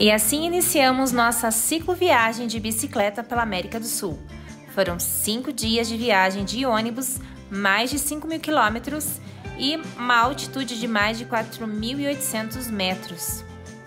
E assim iniciamos nossa cicloviagem de bicicleta pela América do Sul. Foram 5 dias de viagem de ônibus, mais de 5.000 quilômetros e uma altitude de mais de 4.800 metros.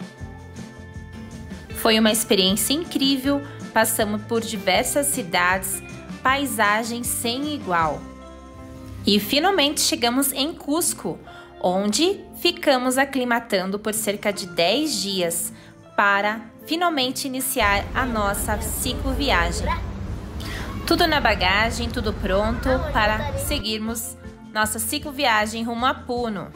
Foi uma experiência incrível, passamos por diversas cidades, paisagens sem igual. E finalmente chegamos em Cusco, onde ficamos aclimatando por cerca de 10 dias para finalmente iniciar a nossa cicloviagem. Tudo na bagagem, tudo pronto para seguirmos nossa cicloviagem rumo a Puno.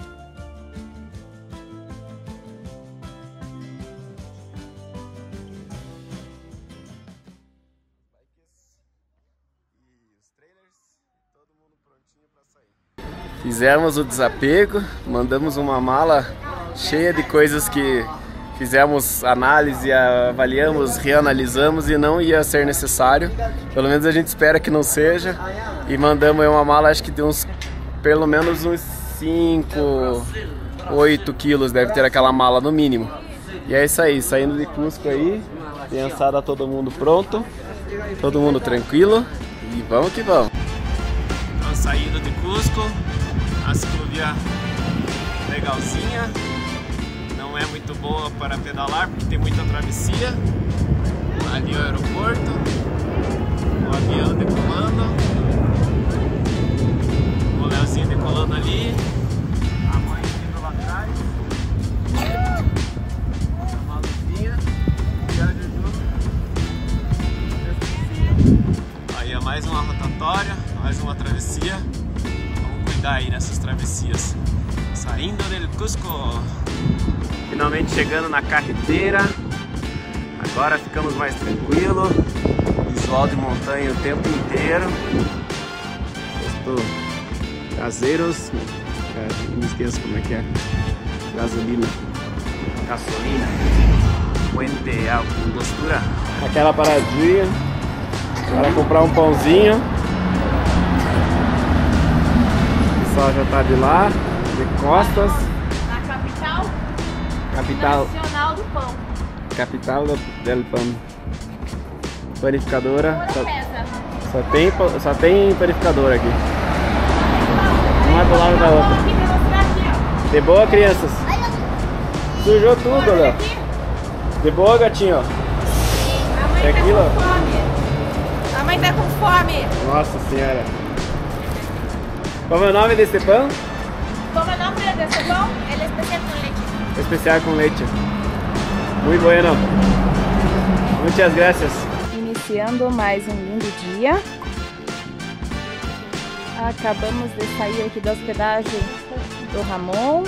Fizemos o desapego, mandamos uma mala cheia de coisas que fizemos análise, avaliamos, reanalisamos e não ia ser necessário. Pelo menos a gente espera que não seja. E mandamos uma mala, acho que de uns, pelo menos uns 5, 8 quilos, deve ter aquela mala no mínimo. E é isso aí, saindo de Cusco aí, criançada, todo mundo pronto, todo mundo tranquilo e vamos que vamos. Estamos saindo de Cusco, a ciclovia legalzinha. Não é muito boa para pedalar porque tem muita travessia. Ali é o aeroporto, o avião decolando, o Leozinho decolando ali, a mãe vindo lá atrás, a maluquinha e a Juju. Aí é mais uma rotatória, mais uma travessia. Vamos cuidar aí nessas travessias. Saindo del Cusco. Finalmente chegando na carreteira. Agora ficamos mais tranquilos. Visual de montanha o tempo inteiro. Posto caseiros. Não esqueço como é que é. Gasolina. Puente Angostura. Aquela paradinha para comprar um pãozinho. O pessoal já tá de lá, de costas. Capital Nacional do Pão. Capital del Pão. Panificadora. Só tem panificadora aqui. Uma do lado da outra. De boa, crianças. Sujou tudo, Léo. De boa, gatinho. A mãe tá com fome. Nossa senhora. Qual é o nome desse pão? Como é o nome desse pão? Ele é especial com leite. Especial com leite. Muito bueno. Muitas gracias. Iniciando mais um lindo dia. Acabamos de sair aqui da hospedagem do Ramon.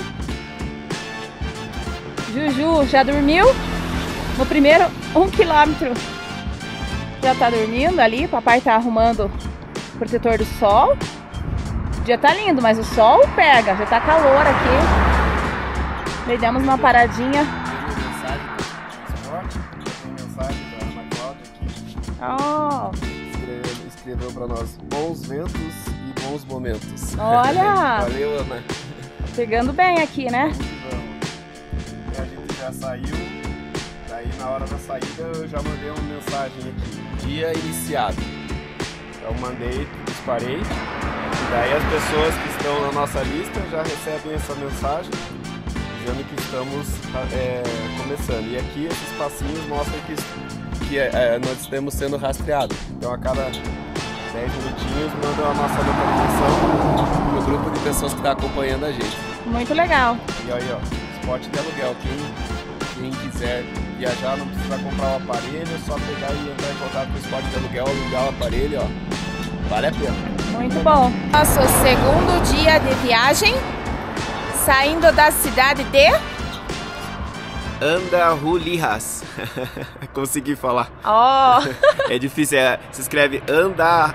Juju já dormiu? No primeiro 1 quilômetro já tá dormindo ali. Papai tá arrumando o protetor do sol. O dia tá lindo, mas o sol pega. Já tá calor aqui. Daí demos uma paradinha. Oh. Escreveu para nós: bons ventos e bons momentos. Olha! Valeu, Ana. Pegando bem aqui, né? E a gente já saiu. Daí na hora da saída eu já mandei uma mensagem aqui: dia iniciado. Eu mandei, disparei. E daí as pessoas que estão na nossa lista já recebem essa mensagem dizendo que estamos começando. E aqui esses passinhos mostram que nós estamos sendo rastreados. Então a cada 10 minutinhos manda a nossa localização pro grupo de pessoas que está acompanhando a gente. Muito legal. E aí, ó, spot de aluguel. Quem quiser viajar não precisa comprar o aparelho, é só pegar e entrar em contato com o spot de aluguel, alugar o aparelho, ó. Vale a pena. Muito bom. Nosso segundo dia de viagem, saindo da cidade de Andarulihas. Consegui falar. Oh. É difícil, se escreve Andarulihas.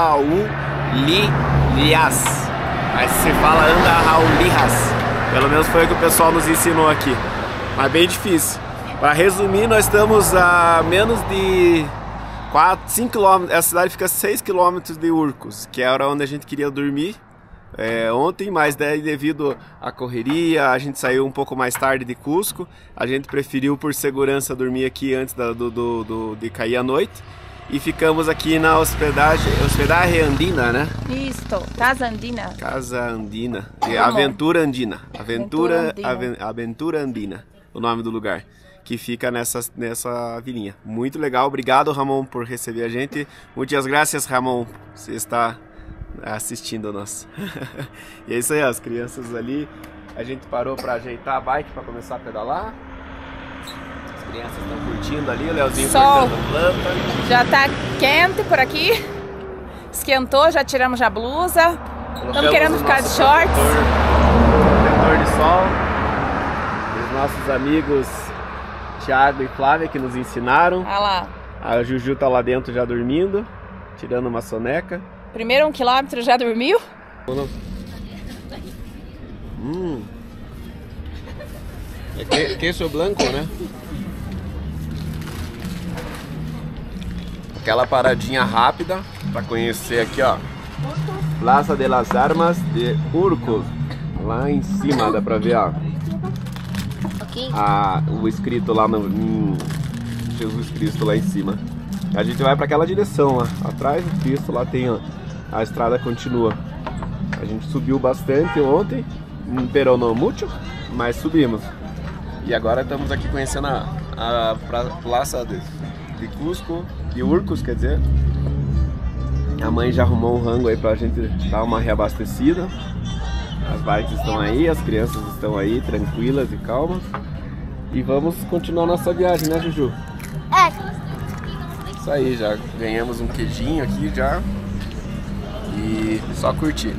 Mas se fala Andarulihas. Pelo menos foi o que o pessoal nos ensinou aqui. Mas bem difícil. Para resumir, nós estamos a menos de 5 km. A cidade fica a 6 km de Urcos, que era onde a gente queria dormir. ontem, mas daí devido à correria, a gente saiu um pouco mais tarde de Cusco. A gente preferiu por segurança dormir aqui antes de cair a noite. E ficamos aqui na hospedagem Andina, né? Isto, Casa Andina. Casa Andina, Aventura Andina. Aventura Andina, o nome do lugar. Que fica nessa vilinha. Muito legal, obrigado Ramon por receber a gente. Muitas graças Ramon, você está assistindo a nós. E é isso aí, as crianças ali. A gente parou para ajeitar a bike para começar a pedalar. As crianças estão curtindo ali, o Leozinho cortando planta. Já tá quente por aqui. Esquentou, já tiramos a blusa. Estamos querendo ficar de shorts. Protetor de sol. Os nossos amigos Thiago e Flávia que nos ensinaram. Olha lá. A Juju tá lá dentro já dormindo, tirando uma soneca. Primeiro 1 quilômetro já dormiu? É queso branco, né? Aquela paradinha rápida para conhecer aqui, ó. Plaza de las Armas de Urcos. Lá em cima dá pra ver, ó. O escrito lá no Jesus Cristo lá em cima. A gente vai para aquela direção lá. Atrás do Cristo lá tem, ó, a estrada continua. A gente subiu bastante ontem, pero no mucho, mas subimos. E agora estamos aqui conhecendo a Praça de Cusco, de Urcos, quer dizer. A mãe já arrumou um rango aí pra gente dar uma reabastecida. As bikes estão aí, as crianças estão aí, tranquilas e calmas. E vamos continuar nossa viagem, né, Juju? Isso aí, já ganhamos um queijinho aqui já. E só curtir.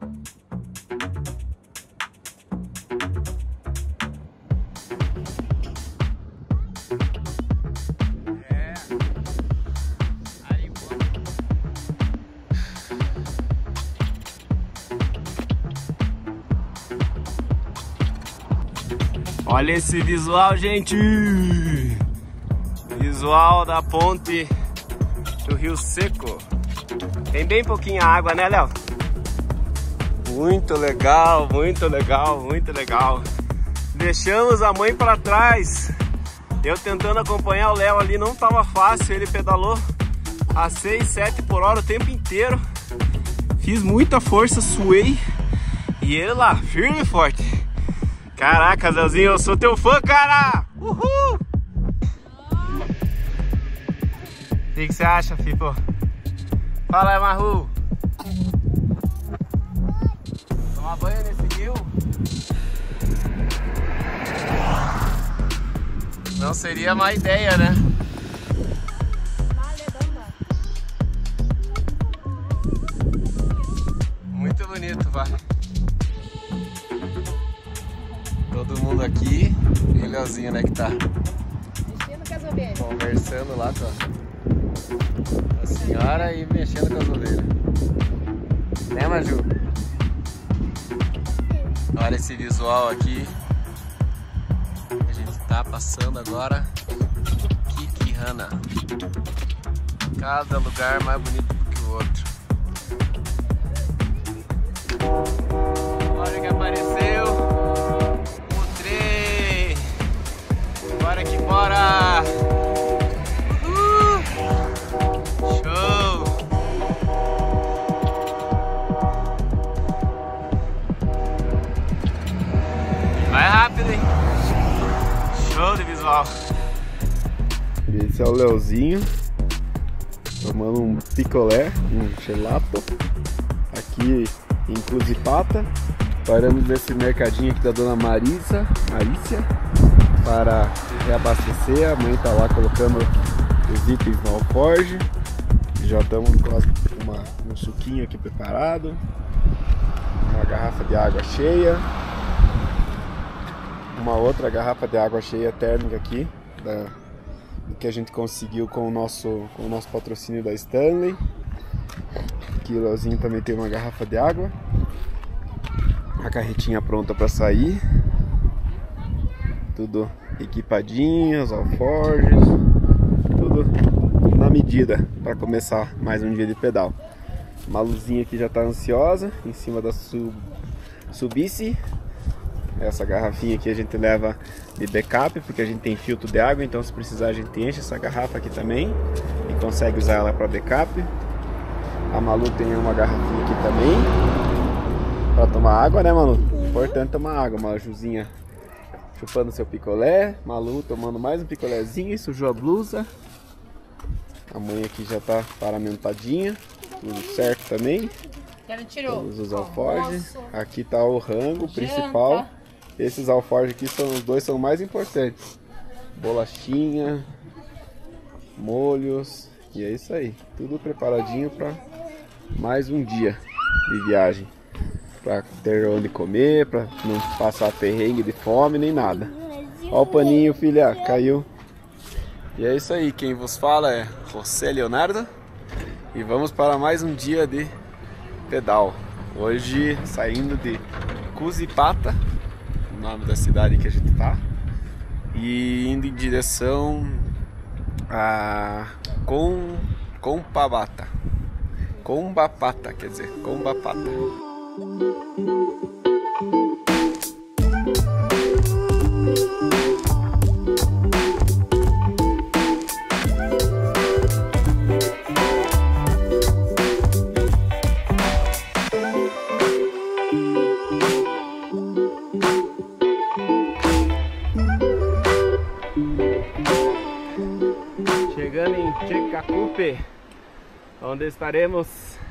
Olha esse visual, gente! Visual da ponte do Rio Seco. Tem bem pouquinha água, né, Léo? Muito legal, muito legal, muito legal. Deixamos a mãe para trás. Eu tentando acompanhar o Léo ali, não tava fácil. Ele pedalou a 6, 7 por hora o tempo inteiro. Fiz muita força, suei. E ele lá, firme e forte. Caraca, Zézinho, eu sou teu fã, cara! Uhul! O que você acha, Fipo? Fala aí, Maru! Tomar banho nesse rio? Não seria má ideia, né? Muito bonito, vai. Todo mundo aqui, e o Leozinho, né, que tá conversando lá com a senhora e mexendo com as ovelhas. Né, Maju? Olha esse visual aqui. A gente tá passando agora Quiquihana. Cada lugar mais bonito do que o outro. Olha que apareceu. Bora que bora! Show! Vai rápido, hein? Show de visual! Esse é o Leozinho tomando um picolé, um gelato aqui em Cusipata. Paramos nesse mercadinho aqui da dona Marícia para reabastecer. A mãe tá lá colocando os itens no alforge. Já estamos com um suquinho aqui preparado, uma garrafa de água cheia, uma outra garrafa de água cheia térmica aqui que a gente conseguiu com o nosso patrocínio da Stanley. Aqui o Leozinho também tem uma garrafa de água, a carretinha pronta para sair. Tudo equipadinho, os alforjes, tudo na medida para começar mais um dia de pedal. Maluzinha aqui já tá ansiosa, em cima da Subice. Essa garrafinha aqui a gente leva de backup, porque a gente tem filtro de água, então se precisar a gente enche essa garrafa aqui também e consegue usar ela para backup. A Malu tem uma garrafinha aqui também para tomar água, né, Malu? Importante tomar água. Maluzinha chupando seu picolé, Malu tomando mais um picolézinho, sujou a blusa. A mãe aqui já tá paramentadinha, tudo certo também. Todos os alforjes. Aqui tá o rango principal. Esses alforjes aqui os dois são mais importantes. Bolachinha, molhos, e é isso aí. Tudo preparadinho para mais um dia de viagem. Para ter onde comer, para não passar perrengue de fome nem nada. Ó o paninho, filha, caiu. E é isso aí, quem vos fala é José Leonardo. E vamos para mais um dia de pedal. Hoje saindo de Cusipata, o nome da cidade que a gente tá, e indo em direção a Combapata, quer dizer, Combapata. Chegando em Checacupe, onde estaremos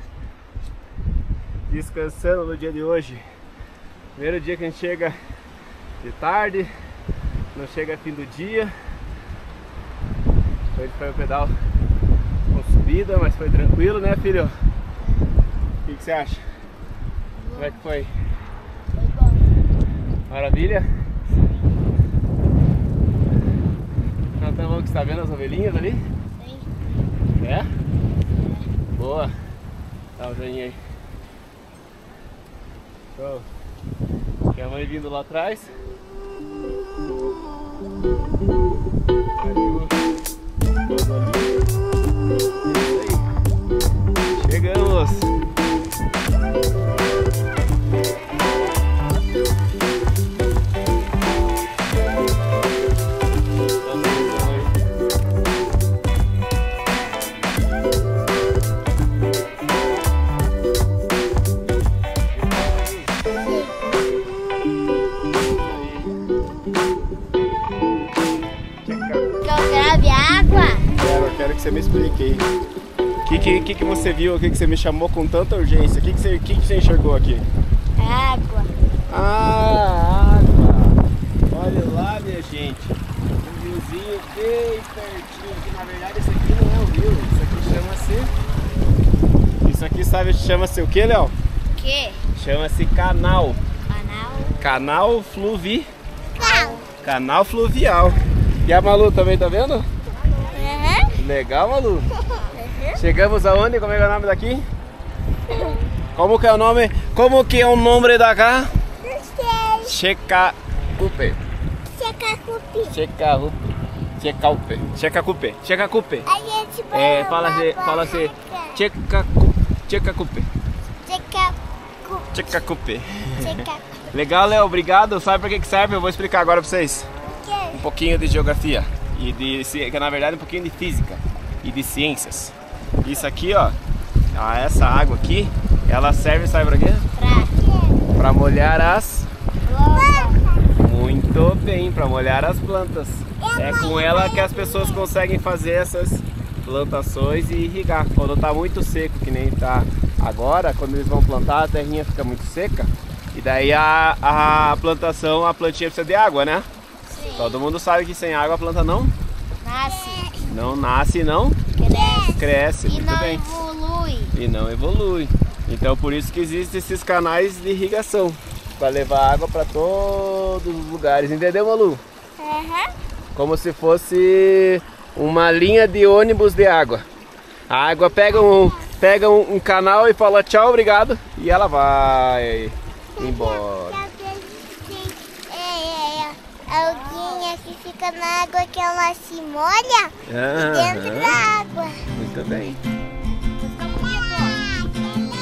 descansando no dia de hoje. Primeiro dia que a gente chega de tarde, não chega fim do dia. Hoje foi um pedal com subida, mas foi tranquilo, né, filho? O que você acha? Como é que foi? Foi bom. Maravilha? Não tá bom que você tá vendo as ovelhinhas ali? Sim. É? Boa. Dá um joinha aí. Show. Tem a mãe vindo lá atrás. Chegamos. Quero que você me explique aí. O que você viu? O que você me chamou com tanta urgência? O que você enxergou aqui? Água. Ah, água! Olha lá, minha gente. Um riozinho bem pertinho. Que na verdade esse aqui não é um rio. Isso aqui chama-se o que, Léo? O quê? Chama-se canal. Canal fluvial. Canal fluvial. E a Malu também tá vendo? Uhum. Legal, Malu. Uhum. Chegamos aonde? Como é que é o nome daqui? Como que é o nome? Como que é o nome da cá? Não sei. Checacupe. Checacupe. A gente vai fala assim. Checacupe. Legal, Léo, obrigado. Sabe pra que serve? Eu vou explicar agora pra vocês. Um pouquinho de geografia que na verdade um pouquinho de física e de ciências. Isso aqui, ó, essa água aqui, ela serve, sabe pra quê? Pra molhar as plantas. Muito bem, pra molhar as plantas. É com ela que as pessoas conseguem fazer essas plantações e irrigar. Quando tá muito seco, que nem tá agora, quando eles vão plantar, a terrinha fica muito seca. E daí a plantinha precisa de água, né? Sim. Todo mundo sabe que sem água a planta não nasce. Não nasce, não cresce. E muito não bem. evolui. E não evolui. Então por isso que existem esses canais de irrigação, para levar água para todos os lugares, entendeu, Malu? Uhum. Como se fosse uma linha de ônibus de água. A água pega um canal e fala tchau, obrigado, e ela vai embora. Alguém que fica na água que ela se molha dentro da água. Muito bem.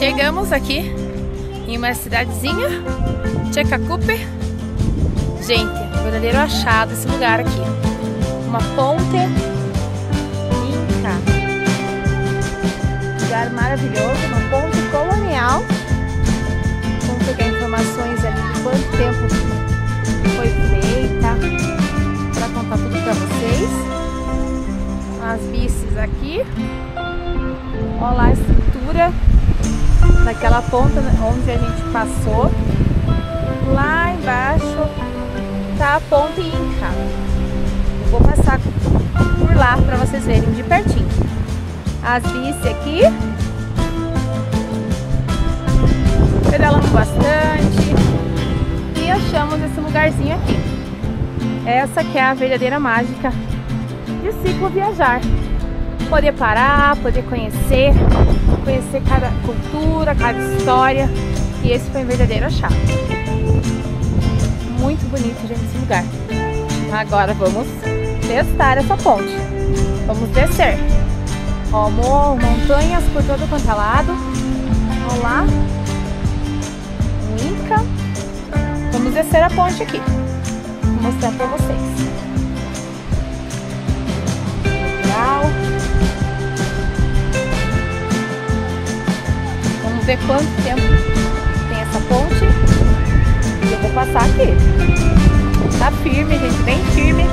Chegamos aqui em uma cidadezinha, Tchekakupe. Gente, verdadeiro achado esse lugar aqui. Uma ponte inca. Lugar maravilhoso, uma ponte colonial. Vamos pegar informações ali de quanto tempo foi feita, para contar tudo para vocês. As bicis aqui. Olha lá a estrutura daquela ponta onde a gente passou. Lá embaixo tá a ponte inca. Eu vou passar por lá para vocês verem de pertinho. As bici aqui. Pedalamos bastante e achamos esse lugarzinho aqui. Essa que é a verdadeira mágica de cicloviajar. Poder parar, poder conhecer cada cultura, cada história. E esse foi um verdadeiro achado. Muito bonito, gente, esse lugar. Agora vamos testar essa ponte. Vamos descer. Ó, montanhas por todo quanto é lado. Olha lá. Inca. Vamos descer a ponte aqui. Vou mostrar pra vocês. Legal. Vamos ver quanto tempo tem essa ponte. Eu vou passar aqui. Tá firme, gente, bem firme.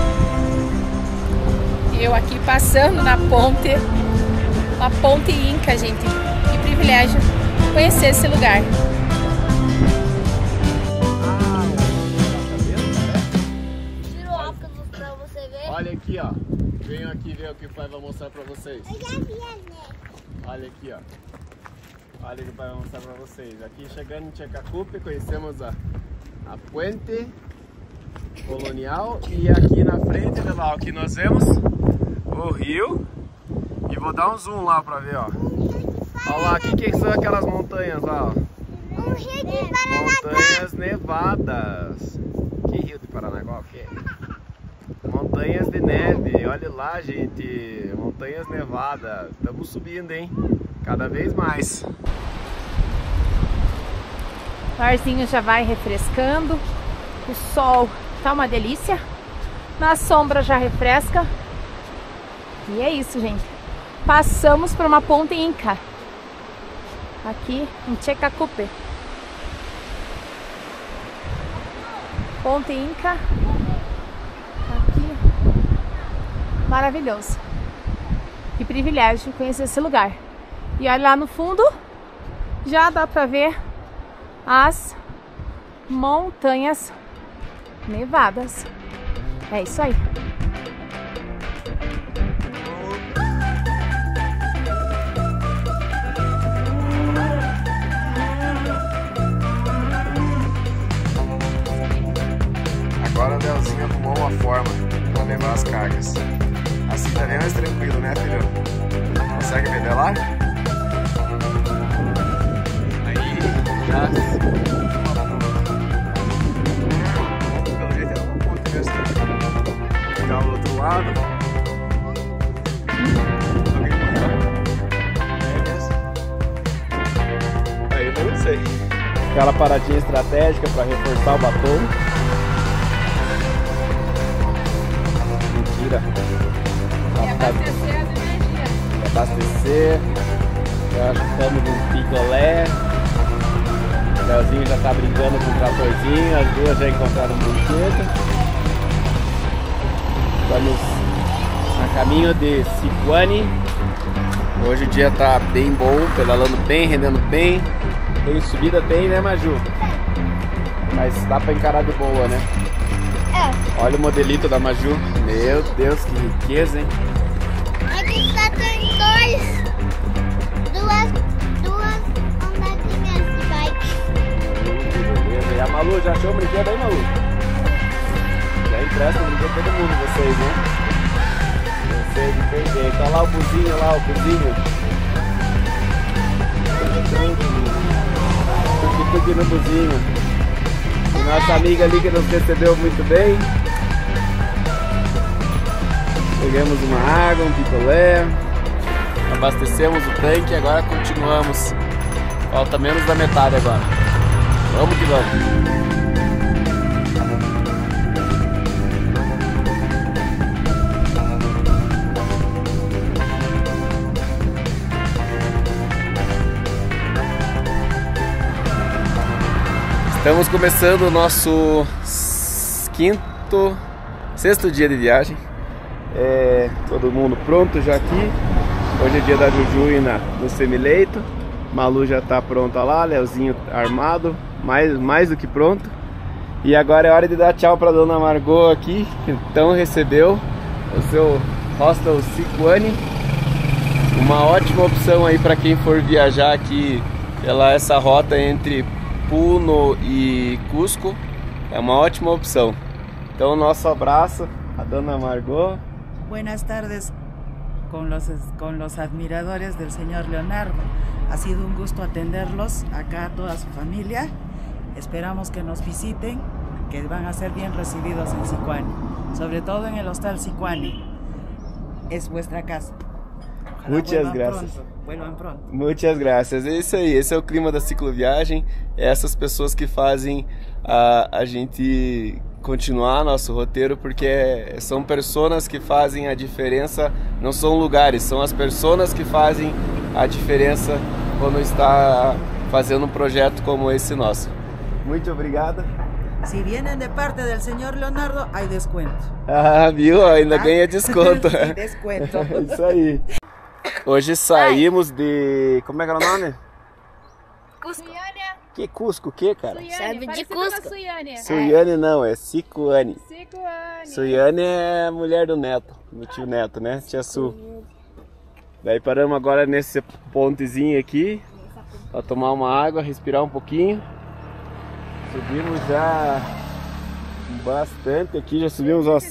Eu aqui passando na ponte. Uma ponte inca, gente. Que privilégio conhecer esse lugar. Olha aqui, ó. Venham aqui ver o que o pai vai mostrar pra vocês. Eu já vi a Né. Olha aqui, ó. Olha o que o pai vai mostrar pra vocês. Aqui chegando em Tchekakupe, conhecemos a Puente Colonial. E aqui na frente, olha lá, o que nós vemos o rio. E vou dar um zoom lá pra ver, ó. Olha lá, o que são aquelas montanhas lá, ó? Um rio de Paranaguá. Montanhas nevadas. Que rio de Paranaguá? O quê? Montanhas de neve, olha lá, gente, montanhas nevadas. Estamos subindo, hein? Cada vez mais. O arzinho já vai refrescando. O sol tá uma delícia. Na sombra já refresca. E é isso, gente. Passamos por uma ponte inca. Aqui em Tchekakupe. Ponte inca. Aqui. Maravilhoso. Que privilégio conhecer esse lugar. E olha lá no fundo, já dá pra ver as montanhas nevadas. É isso aí. Agora o Leozinho arrumou uma forma para levar as cargas. Assim tá bem mais tranquilo, né, filho? Consegue pedalar? Aí, já. Pelo jeito é uma ponte mesmo. Pegar o outro lado. Alguém morreu? É mesmo? Aí eu não sei. Aquela paradinha estratégica para reforçar o batom. Mentira. Abastecer as energias. Abastecer. Já estamos no picolé. O Leozinho já está brincando com o tratorzinho. As duas já encontraram um brinquedo. Estamos a caminho de Sicuani. Hoje o dia está bem bom, pedalando bem, rendendo bem. Tem subida, tem, né, Maju? Mas dá para encarar de boa, né? É. Olha o modelito da Maju. Meu Deus, que riqueza, hein? Aqui só tem duas andadinhas de bike. Beleza. E a Malu, já achou o brinquedo aí, Malu? Já empresta o brinquedo todo mundo, vocês, né? Vocês não tem jeito. Olha lá o buzinho, lá o buzinho. Tudo no buzinho. E nossa amiga ali que nos recebeu muito bem. Pegamos uma água, um picolé. Abastecemos o tanque e agora continuamos Falta menos da metade agora. Vamos que vamos. Estamos começando o nosso sexto dia de viagem. Todo mundo pronto já aqui. Hoje é dia da Juju ir no semileito. Malu já tá pronta lá, Leozinho armado, mais do que pronto. E agora é hora de dar tchau pra Dona Margot aqui, que então recebeu o seu hostel Sicuani. Uma ótima opção aí para quem for viajar aqui pela essa rota entre Puno e Cusco. É uma ótima opção. Então nosso abraço a Dona Margot. Buenas tardes con los admiradores del señor Leonardo. Ha sido un gusto atenderlos acá a toda su familia. Esperamos que nos visiten, que van a ser bien recibidos en Sicuani, sobre todo en el Hostal Sicuani. Es vuestra casa. Muitas graças. Vuelvan pronto. Muitas graças. É isso aí, esse é o clima da cicloviagem. É essas pessoas que fazem a gente continuar nosso roteiro, porque são pessoas que fazem a diferença, não são lugares, são as pessoas que fazem a diferença quando está fazendo um projeto como esse nosso. Muito obrigado. Se vienen de parte del señor Leonardo, hay descuento. Ah, viu? Ainda ganha desconto. Sim, descuento. Isso aí. Hoje saímos de... Como é que era o nome? Cusco. Que Cusco? O que, cara? Sabe de Cusco. Suiane não, é Sicuani. Sicuani. Suiane é a mulher do Neto, do tio Neto, né? Tia Su. Daí paramos agora nesse pontezinho aqui, para tomar uma água, respirar um pouquinho. Subimos já bastante aqui, já subimos a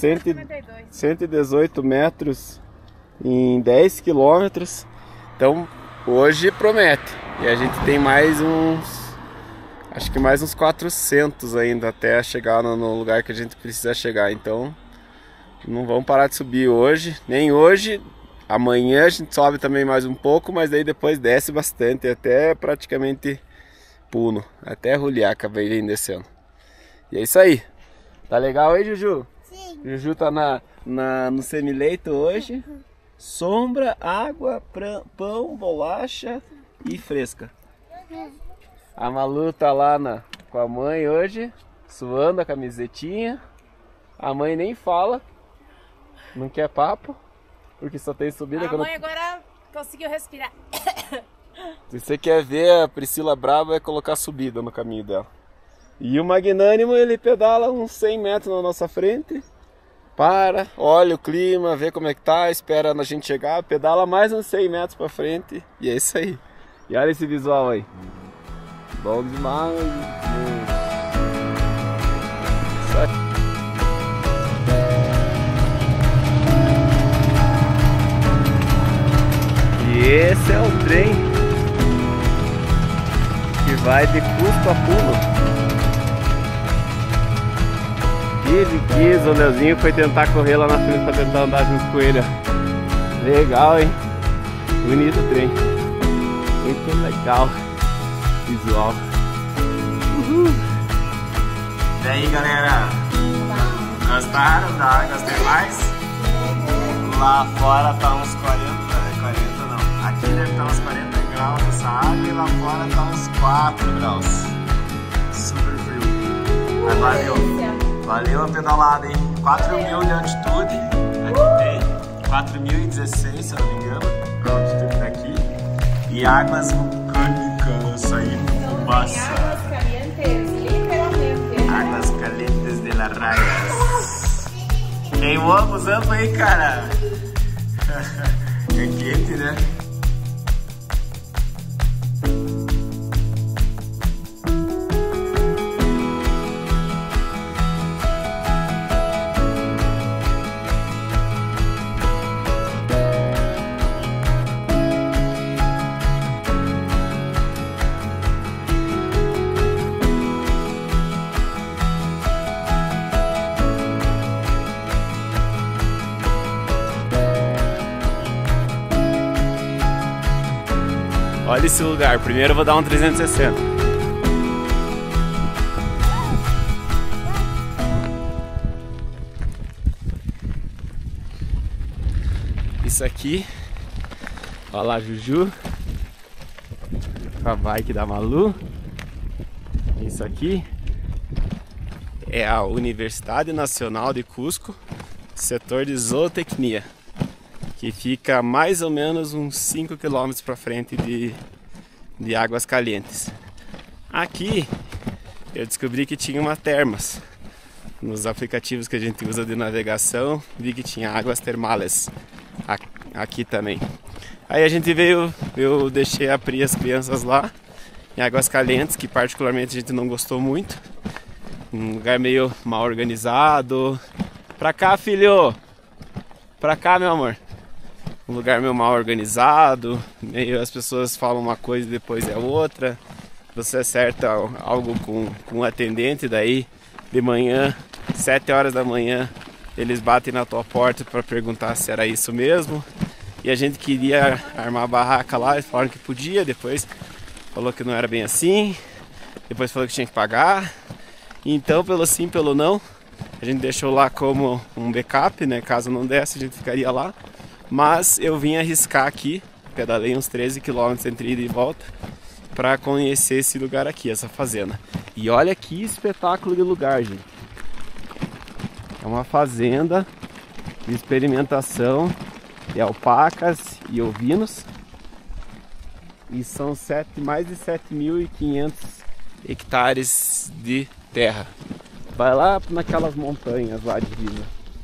118 metros em 10 quilômetros. Então hoje promete. E a gente tem mais acho que mais uns 400 ainda até chegar no lugar que a gente precisa chegar. Então não vamos parar de subir hoje, nem hoje. Amanhã a gente sobe também mais um pouco, mas daí depois desce bastante, até praticamente Puno, até Juliaca vem descendo. E é isso aí. Tá legal aí, Juju? Sim. Juju tá no semileito hoje. Sombra, água, pão, bolacha e fresca. A Malu tá lá com a mãe hoje, suando a camisetinha. A mãe nem fala, não quer papo, porque só tem subida. A mãe agora conseguiu respirar. Se você quer ver a Priscila brava, é colocar subida no caminho dela. E o Magnânimo, ele pedala uns 100 metros na nossa frente, para, olha o clima, vê como é que tá, espera a gente chegar, pedala mais uns 100 metros pra frente, e é isso aí. E olha esse visual aí. Bom demais. Isso aí. E esse é o trem que vai de Cusco a Puno. Ele quis, o Leozinho foi tentar correr lá na frente para tentar andar junto com ele. Legal, hein? Bonito o trem. Muito legal. Visual. Uhul. E aí, galera? Gostaram da água termais? Lá fora tá uns 40 não. Aqui deve estar uns 40 graus essa água e lá fora tá uns 4 graus. Super frio. Mas valeu a pedalada, hein? 4.000 de altitude. Aqui tem 4.016, se eu não me engano. A altitude daqui. E águas vulcânicas aí, fumaça. Águas calientes, literalmente. Águas calientes de las rayas. Queimamos ambos aí, cara. É quente, né? Olha esse lugar. Primeiro eu vou dar um 360. Isso aqui, olha lá a Juju, a bike da Malu. Isso aqui é a Universidade Nacional de Cusco, setor de zootecnia, que fica mais ou menos uns 5 km para frente de Águas Calientes. Aqui eu descobri que tinha uma termas. Nos aplicativos que a gente usa de navegação, vi que tinha águas termales aqui também. Aí a gente veio, eu deixei a Pri e as crianças lá em Águas Calientes, que particularmente a gente não gostou muito. Um lugar meio mal organizado. Pra cá, filho! Pra cá, meu amor! Um lugar meio mal organizado, meio as pessoas falam uma coisa e depois é outra. Você acerta algo com um atendente, daí de manhã, 7 horas da manhã, eles batem na tua porta para perguntar se era isso mesmo. E a gente queria armar a barraca lá, eles falaram que podia, depois falou que não era bem assim, depois falou que tinha que pagar. Então, pelo sim, pelo não, a gente deixou lá como um backup, né? Caso não desse, a gente ficaria lá. Mas eu vim arriscar aqui, pedalei uns 13 km entre ida e volta para conhecer esse lugar aqui, essa fazenda. E olha que espetáculo de lugar, gente. É uma fazenda de experimentação de alpacas e ovinos. E são mais de 7.500 hectares de terra. Vai lá naquelas montanhas lá de Vila.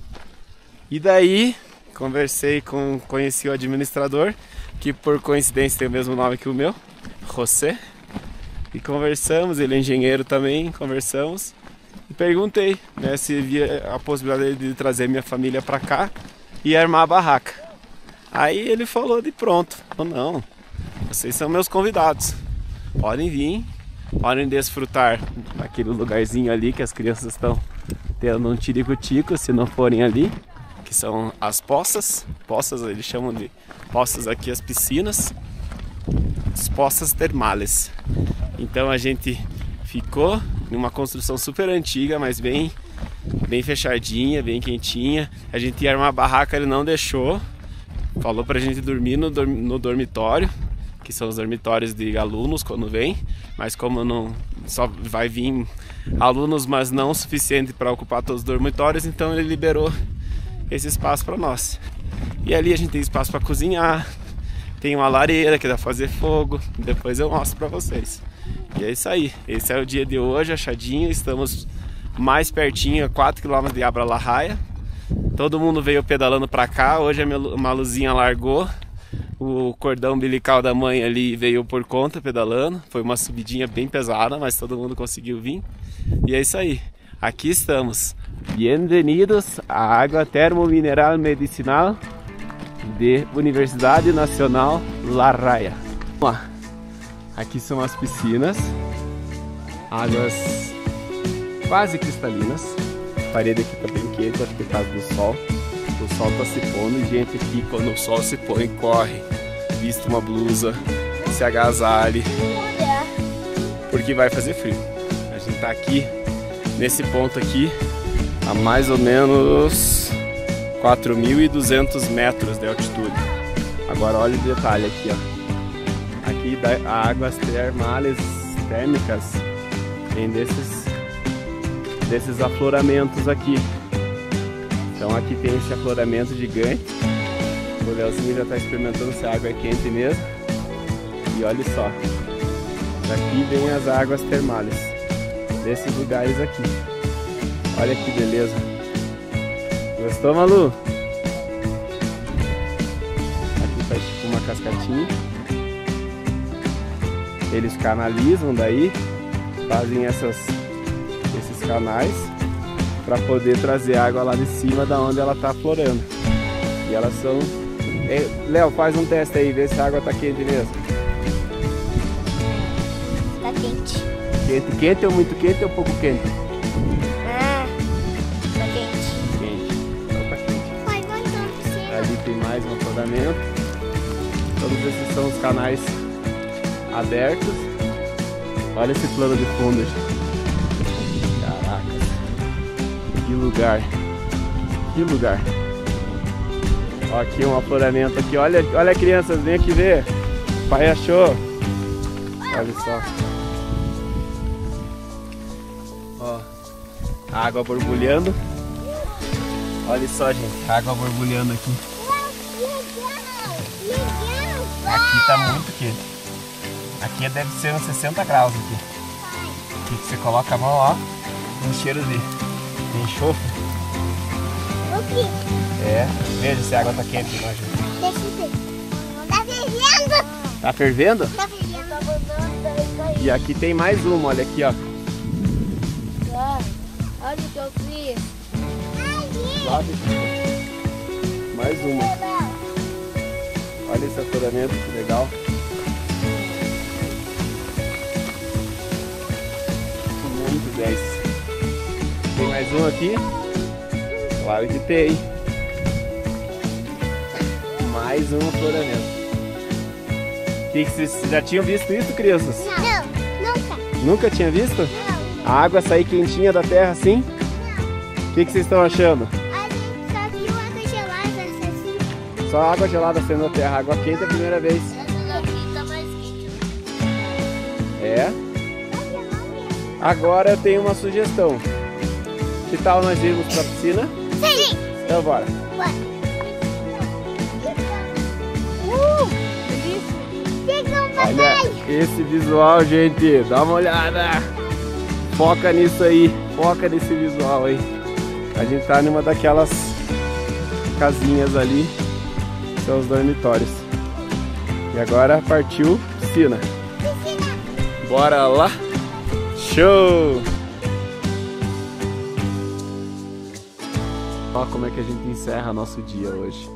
E daí conheci o administrador, que por coincidência tem o mesmo nome que o meu, José. E conversamos, ele é engenheiro também, conversamos. E perguntei, né, se havia a possibilidade de trazer minha família para cá e armar a barraca. Aí ele falou de pronto, falou, não, vocês são meus convidados, podem vir, podem desfrutar daquele lugarzinho ali que as crianças estão tendo um tirico-tico, se não forem ali, que são as poças, eles chamam de poças aqui as piscinas, as poças termales. Então a gente ficou em uma construção super antiga, mas bem fechadinha, bem quentinha. A gente ia armar a barraca, ele não deixou. Falou pra gente dormir no dormitório, que são os dormitórios de alunos quando vem. Mas como não só vai vir alunos, mas não o suficiente para ocupar todos os dormitórios, então ele liberou esse espaço para nós. E ali a gente tem espaço para cozinhar, tem uma lareira que dá pra fazer fogo. Depois eu mostro para vocês. E é isso aí, esse é o dia de hoje, achadinho, estamos mais pertinho, a 4 km de Abra La Raya. Todo mundo veio pedalando pra cá, hoje a Maluzinha largou, o cordão umbilical da mãe ali veio por conta pedalando, foi uma subidinha bem pesada, mas todo mundo conseguiu vir. E é isso aí, aqui estamos, bem-vindos à água termomineral medicinal de Universidade Nacional La Raya. Vamos lá. Aqui são as piscinas, águas quase cristalinas. A parede aqui tá bem quente, acho que por causa do sol. O sol tá se pondo e gente aqui, quando o sol se põe, corre, vista uma blusa, se agasalhe, porque vai fazer frio. A gente tá aqui, nesse ponto aqui, a mais ou menos 4.200 metros de altitude. Agora olha o detalhe aqui, ó. Aqui a águas termales térmicas tem desses afloramentos aqui. Então aqui tem esse afloramento gigante. O Leozinho já está experimentando se a água é quente mesmo. E olha só, daqui vem as águas termales desses lugares aqui. Olha que beleza. Gostou, Malu? Aqui faz tipo uma cascatinha. Eles canalizam daí, fazem esses canais para poder trazer água lá de cima da onde ela está aflorando. E elas são... Léo, faz um teste aí, vê se a água está quente mesmo. Tá quente. Quente, quente ou muito quente ou pouco quente? Ah, tá quente. Quente. Então tá quente. Vai voltando pra cima. Ali tem mais um afloramento. Todos esses são os canais abertos. Olha esse plano de fundo, gente. Caraca. Que lugar. Que lugar. Ó, aqui um afloramento aqui. Olha, olha, crianças, vem aqui ver. O pai achou. Olha só. Ó, a água borbulhando. Olha só, gente, água borbulhando aqui. Aqui tá muito quente. Aqui deve ser uns 60 graus aqui. Aqui que você coloca a mão, ó, um cheiro de enxofre. É, veja se a água tá quente, não, gente. Deixa eu ver. Tá fervendo. Tá fervendo? Tá fervendo. E aqui tem mais uma, olha aqui, ó. Olha o que eu fiz. Mais uma. Olha esse afloramento, que legal. Muito 10. Tem mais um aqui? Claro que tem. Mais um afloramento. Que vocês já tinham visto isso, crianças? Não, nunca. Nunca tinha visto? Não. A água sair quentinha da terra assim? O que vocês estão achando? A gente só viu água gelada assim. Só água gelada saindo da terra. Água quente é a primeira vez. Essa daqui tá mais quente. É? Agora eu tenho uma sugestão. Que tal nós irmos pra piscina? Sim. Então bora. Olha esse visual, gente. Dá uma olhada. Foca nisso aí. Foca nesse visual aí. A gente tá numa daquelas casinhas ali. São os dormitórios. E agora partiu piscina. Bora lá. Show! Olha como é que a gente encerra nosso dia hoje.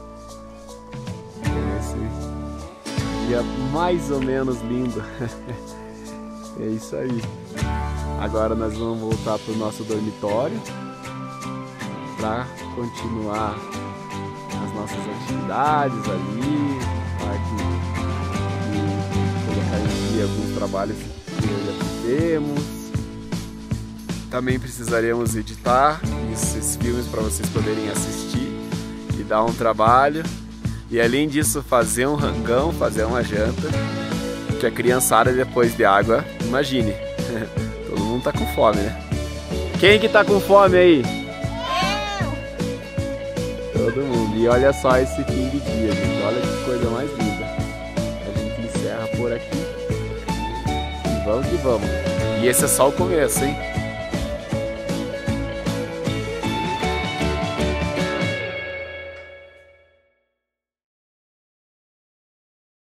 Esse dia mais ou menos lindo. É isso aí. Agora nós vamos voltar para o nosso dormitório para continuar as nossas atividades ali, parte de colocar em dia alguns trabalhos que já fizemos. Também precisaremos editar esses filmes para vocês poderem assistir e dar um trabalho. E além disso, fazer um rangão, fazer uma janta, que a criançada depois de água, imagine, todo mundo tá com fome, né? Quem que tá com fome aí? Todo mundo. E olha só esse fim de dia, gente. Olha que coisa mais linda. A gente encerra por aqui. E vamos que vamos. E esse é só o começo, hein?